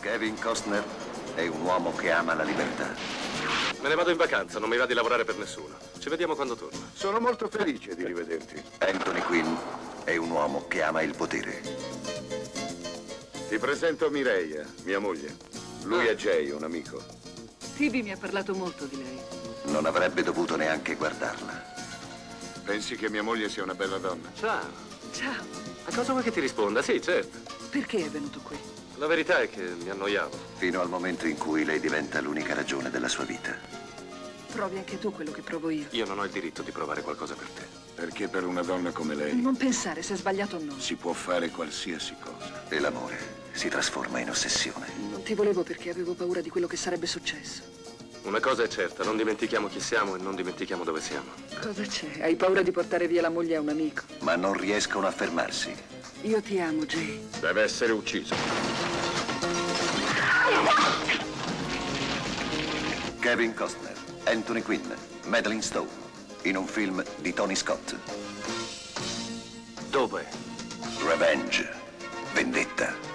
Kevin Costner è un uomo che ama la libertà. Me ne vado in vacanza, non mi va di lavorare per nessuno. Ci vediamo quando torno. Sono molto felice di rivederti. Anthony Quinn è un uomo che ama il potere. Ti presento Mireia, mia moglie. Lui è Jay, un amico. Phoebe mi ha parlato molto di lei. Non avrebbe dovuto neanche guardarla. Pensi che mia moglie sia una bella donna? Ciao. Ciao. A cosa vuoi che ti risponda? Sì, certo. Perché è venuto qui? La verità è che mi annoiavo. Fino al momento in cui lei diventa l'unica ragione della sua vita. Provi anche tu quello che provo io. Io non ho il diritto di provare qualcosa per te. Perché per una donna come lei Non pensare se è sbagliato o no. si può fare qualsiasi cosa. E l'amore si trasforma in ossessione. Non ti volevo perché avevo paura di quello che sarebbe successo. Una cosa è certa, non dimentichiamo chi siamo e non dimentichiamo dove siamo. Cosa c'è? Hai paura di portare via la moglie a un amico? Ma non riescono a fermarsi. Io ti amo, Jay. Deve essere ucciso. Kevin Costner, Anthony Quinn, Madeline Stone, in un film di Tony Scott. Dove? Revenge. Vendetta.